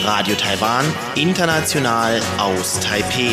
Radio Taiwan, international aus Taipeh.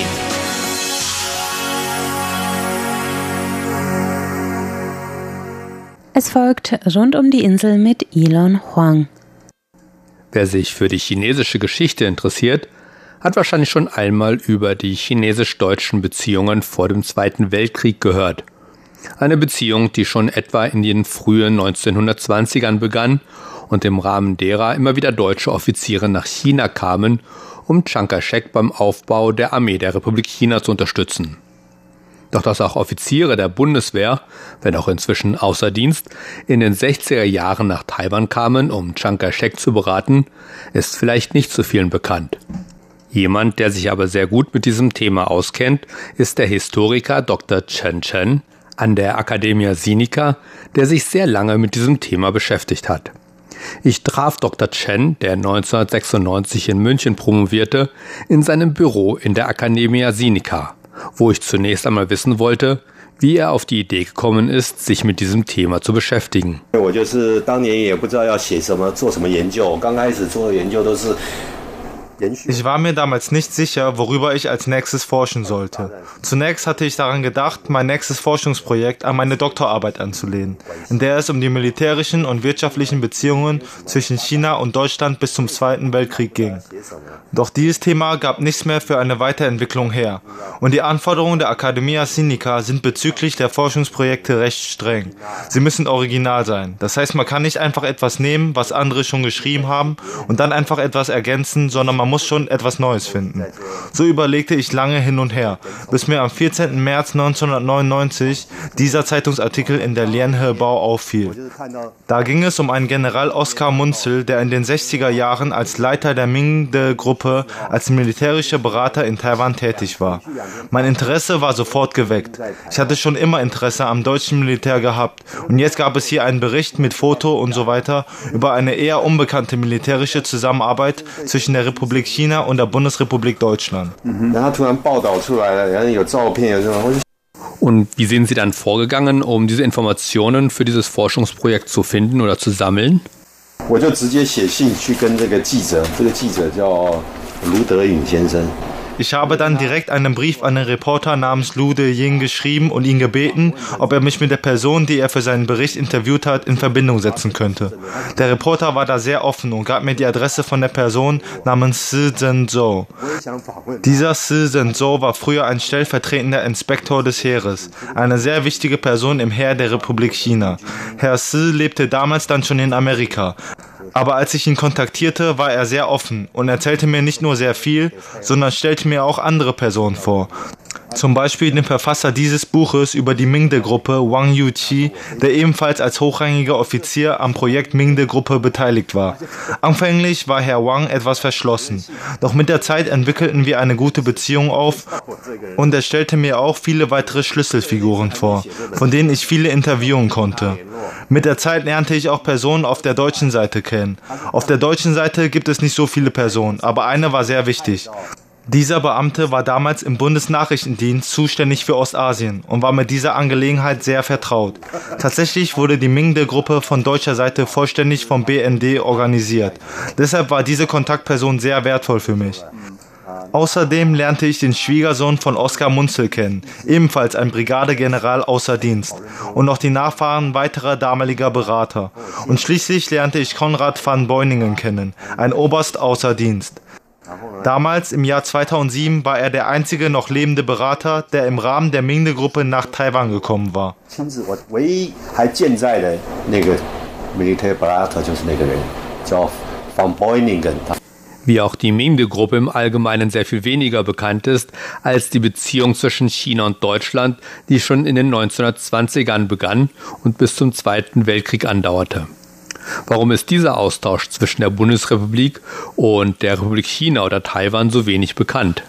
Es folgt Rund um die Insel mit Elon Huang. Wer sich für die chinesische Geschichte interessiert, hat wahrscheinlich schon einmal über die chinesisch-deutschen Beziehungen vor dem Zweiten Weltkrieg gehört. Eine Beziehung, die schon etwa in den frühen 1920ern begann und im Rahmen derer immer wieder deutsche Offiziere nach China kamen, um Chiang Kai-shek beim Aufbau der Armee der Republik China zu unterstützen. Doch dass auch Offiziere der Bundeswehr, wenn auch inzwischen außer Dienst, in den 60er Jahren nach Taiwan kamen, um Chiang Kai-shek zu beraten, ist vielleicht nicht so vielen bekannt. Jemand, der sich aber sehr gut mit diesem Thema auskennt, ist der Historiker Dr. Chen Chen an der Academia Sinica, der sich sehr lange mit diesem Thema beschäftigt hat. Ich traf Dr. Chen, der 1996 in München promovierte, in seinem Büro in der Academia Sinica, wo ich zunächst einmal wissen wollte, wie er auf die Idee gekommen ist, sich mit diesem Thema zu beschäftigen. Ich war mir damals nicht sicher, worüber ich als nächstes forschen sollte. Zunächst hatte ich daran gedacht, mein nächstes Forschungsprojekt an meine Doktorarbeit anzulehnen, in der es um die militärischen und wirtschaftlichen Beziehungen zwischen China und Deutschland bis zum Zweiten Weltkrieg ging. Doch dieses Thema gab nichts mehr für eine Weiterentwicklung her. Und die Anforderungen der Academia Sinica sind bezüglich der Forschungsprojekte recht streng. Sie müssen original sein. Das heißt, man kann nicht einfach etwas nehmen, was andere schon geschrieben haben, und dann einfach etwas ergänzen, sondern man muss schon etwas Neues finden. So überlegte ich lange hin und her, bis mir am 14. März 1999 dieser Zeitungsartikel in der Lianhe-Bao auffiel. Da ging es um einen General Oskar Munzel, der in den 60er Jahren als Leiter der Mingde-Gruppe als militärischer Berater in Taiwan tätig war. Mein Interesse war sofort geweckt. Ich hatte schon immer Interesse am deutschen Militär gehabt und jetzt gab es hier einen Bericht mit Foto und so weiter über eine eher unbekannte militärische Zusammenarbeit zwischen der Republik China und der Bundesrepublik Deutschland. Und wie sind Sie dann vorgegangen, um diese Informationen für dieses Forschungsprojekt zu finden oder zu sammeln? Ich habe dann direkt einen Brief an einen Reporter namens Lu De-Ying geschrieben und ihn gebeten, ob er mich mit der Person, die er für seinen Bericht interviewt hat, in Verbindung setzen könnte. Der Reporter war da sehr offen und gab mir die Adresse von der Person namens Si Zhenzhou. Dieser Si Zhenzhou war früher ein stellvertretender Inspektor des Heeres, eine sehr wichtige Person im Heer der Republik China. Herr Si lebte damals dann schon in Amerika. Aber als ich ihn kontaktierte, war er sehr offen und erzählte mir nicht nur sehr viel, sondern stellte mir auch andere Personen vor. Zum Beispiel den Verfasser dieses Buches über die Mingde-Gruppe, Wang Yuqi, der ebenfalls als hochrangiger Offizier am Projekt Mingde-Gruppe beteiligt war. Anfänglich war Herr Wang etwas verschlossen, doch mit der Zeit entwickelten wir eine gute Beziehung auf und er stellte mir auch viele weitere Schlüsselfiguren vor, von denen ich viele interviewen konnte. Mit der Zeit lernte ich auch Personen auf der deutschen Seite kennen. Auf der deutschen Seite gibt es nicht so viele Personen, aber eine war sehr wichtig. Dieser Beamte war damals im Bundesnachrichtendienst zuständig für Ostasien und war mit dieser Angelegenheit sehr vertraut. Tatsächlich wurde die Mingde-Gruppe von deutscher Seite vollständig vom BND organisiert. Deshalb war diese Kontaktperson sehr wertvoll für mich. Außerdem lernte ich den Schwiegersohn von Oskar Munzel kennen, ebenfalls ein Brigadegeneral außer Dienst, und noch die Nachfahren weiterer damaliger Berater. Und schließlich lernte ich Konrad van Beuningen kennen, ein Oberst außer Dienst. Damals, im Jahr 2007, war er der einzige noch lebende Berater, der im Rahmen der Mingde-Gruppe nach Taiwan gekommen war. Wie auch die Mingde-Gruppe im Allgemeinen sehr viel weniger bekannt ist als die Beziehung zwischen China und Deutschland, die schon in den 1920ern begann und bis zum Zweiten Weltkrieg andauerte. Warum ist dieser Austausch zwischen der Bundesrepublik und der Republik China oder Taiwan so wenig bekannt?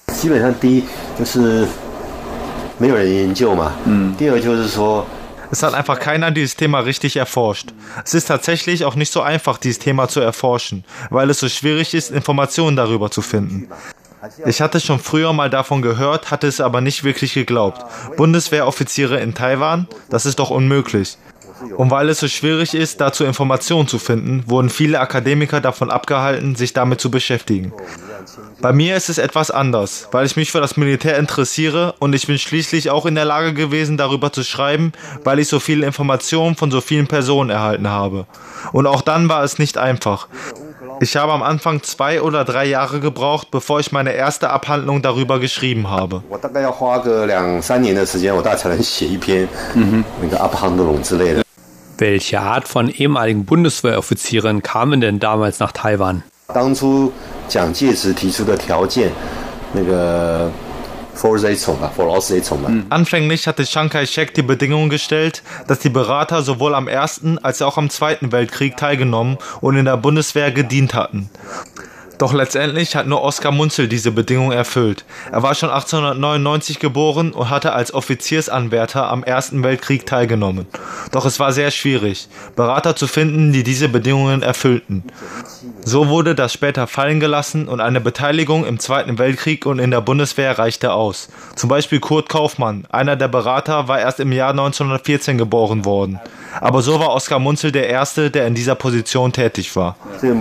Es hat einfach keiner dieses Thema richtig erforscht. Es ist tatsächlich auch nicht so einfach, dieses Thema zu erforschen, weil es so schwierig ist, Informationen darüber zu finden. Ich hatte schon früher mal davon gehört, hatte es aber nicht wirklich geglaubt. Bundeswehroffiziere in Taiwan? Das ist doch unmöglich. Und weil es so schwierig ist, dazu Informationen zu finden, wurden viele Akademiker davon abgehalten, sich damit zu beschäftigen. Bei mir ist es etwas anders, weil ich mich für das Militär interessiere und ich bin schließlich auch in der Lage gewesen, darüber zu schreiben, weil ich so viele Informationen von so vielen Personen erhalten habe. Und auch dann war es nicht einfach. Ich habe am Anfang 2 oder 3 Jahre gebraucht, bevor ich meine erste Abhandlung darüber geschrieben habe. Welche Art von ehemaligen Bundeswehroffizieren kamen denn damals nach Taiwan? Anfänglich hatte Chiang Kai-shek die Bedingung gestellt, dass die Berater sowohl am Ersten als auch am Zweiten Weltkrieg teilgenommen und in der Bundeswehr gedient hatten. Doch letztendlich hat nur Oskar Munzel diese Bedingung erfüllt. Er war schon 1899 geboren und hatte als Offiziersanwärter am Ersten Weltkrieg teilgenommen. Doch es war sehr schwierig, Berater zu finden, die diese Bedingungen erfüllten. So wurde das später fallen gelassen und eine Beteiligung im Zweiten Weltkrieg und in der Bundeswehr reichte aus. Zum Beispiel Kurt Kaufmann, einer der Berater, war erst im Jahr 1914 geboren. Aber so war Oskar Munzel der Erste, der in dieser Position tätig war.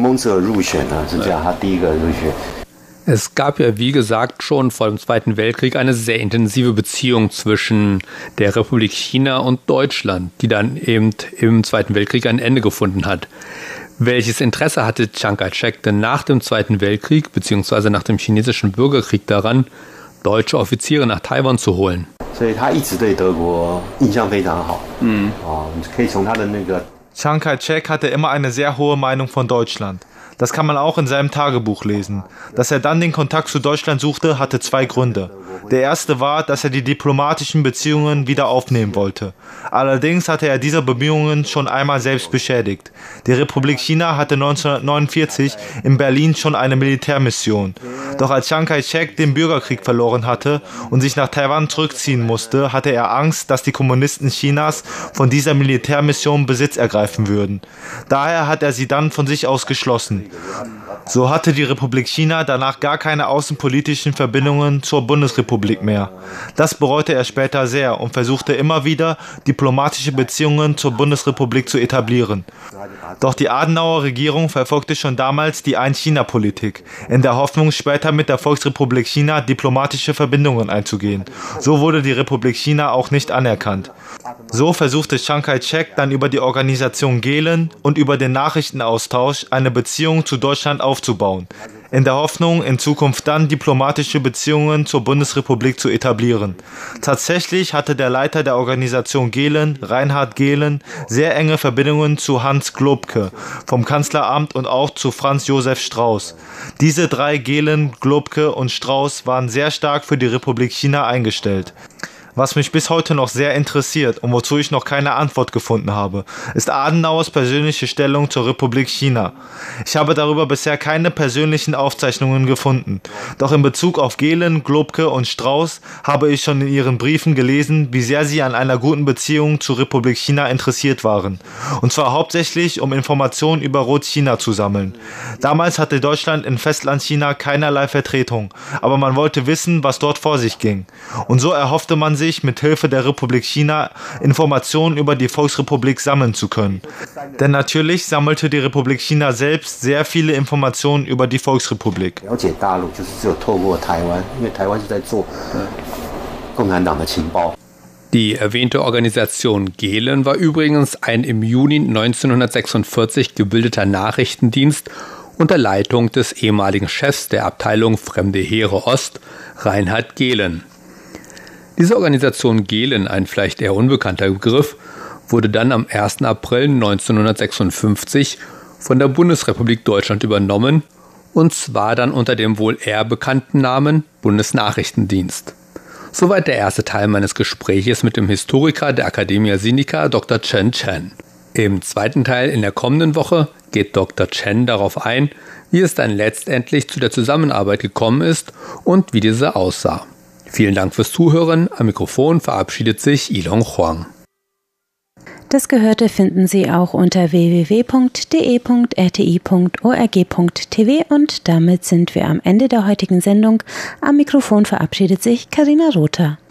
Es gab ja, wie gesagt, schon vor dem Zweiten Weltkrieg eine sehr intensive Beziehung zwischen der Republik China und Deutschland, die dann eben im Zweiten Weltkrieg ein Ende gefunden hat. Welches Interesse hatte Chiang Kai-shek denn nach dem Zweiten Weltkrieg bzw. nach dem chinesischen Bürgerkrieg daran, deutsche Offiziere nach Taiwan zu holen? Chiang Kai-shek hatte immer eine sehr hohe Meinung von Deutschland. Das kann man auch in seinem Tagebuch lesen. Dass er dann den Kontakt zu Deutschland suchte, hatte 2 Gründe. Der erste war, dass er die diplomatischen Beziehungen wieder aufnehmen wollte. Allerdings hatte er diese Bemühungen schon einmal selbst beschädigt. Die Republik China hatte 1949 in Berlin schon eine Militärmission. Doch als Chiang Kai-shek den Bürgerkrieg verloren hatte und sich nach Taiwan zurückziehen musste, hatte er Angst, dass die Kommunisten Chinas von dieser Militärmission Besitz ergreifen würden. Daher hat er sie dann von sich aus geschlossen. So hatte die Republik China danach gar keine außenpolitischen Verbindungen zur Bundesrepublik mehr. Das bereute er später sehr und versuchte immer wieder, diplomatische Beziehungen zur Bundesrepublik zu etablieren. Doch die Adenauer Regierung verfolgte schon damals die Ein-China-Politik, in der Hoffnung, später mit der Volksrepublik China diplomatische Verbindungen einzugehen. So wurde die Republik China auch nicht anerkannt. So versuchte Chiang Kai-shek dann über die Organisation Gehlen und über den Nachrichtenaustausch eine Beziehung zu Deutschland aufzubauen, in der Hoffnung, in Zukunft dann diplomatische Beziehungen zur Bundesrepublik zu etablieren. Tatsächlich hatte der Leiter der Organisation Gehlen, Reinhard Gehlen, sehr enge Verbindungen zu Hans Globke vom Kanzleramt und auch zu Franz Josef Strauß. Diese 3, Gehlen, Globke und Strauß, waren sehr stark für die Republik China eingestellt. Was mich bis heute noch sehr interessiert und wozu ich noch keine Antwort gefunden habe, ist Adenauers persönliche Stellung zur Republik China. Ich habe darüber bisher keine persönlichen Aufzeichnungen gefunden. Doch in Bezug auf Gehlen, Globke und Strauß habe ich schon in ihren Briefen gelesen, wie sehr sie an einer guten Beziehung zur Republik China interessiert waren. Und zwar hauptsächlich, um Informationen über Rotchina zu sammeln. Damals hatte Deutschland in Festlandchina keinerlei Vertretung, aber man wollte wissen, was dort vor sich ging. Und so erhoffte man sich, mit Hilfe der Republik China Informationen über die Volksrepublik sammeln zu können. Denn natürlich sammelte die Republik China selbst sehr viele Informationen über die Volksrepublik. Die erwähnte Organisation Gehlen war übrigens ein im Juni 1946 gebildeter Nachrichtendienst unter Leitung des ehemaligen Chefs der Abteilung Fremde Heere Ost, Reinhard Gehlen. Diese Organisation Gehlen, ein vielleicht eher unbekannter Begriff, wurde dann am 1. April 1956 von der Bundesrepublik Deutschland übernommen, und zwar dann unter dem wohl eher bekannten Namen Bundesnachrichtendienst. Soweit der erste Teil meines Gespräches mit dem Historiker der Academia Sinica, Dr. Chen Chen. Im zweiten Teil in der kommenden Woche geht Dr. Chen darauf ein, wie es dann letztendlich zu der Zusammenarbeit gekommen ist und wie diese aussah. Vielen Dank fürs Zuhören. Am Mikrofon verabschiedet sich Ilon Huang. Das Gehörte finden Sie auch unter www.de.rti.org.tv und damit sind wir am Ende der heutigen Sendung. Am Mikrofon verabschiedet sich Carina Rother.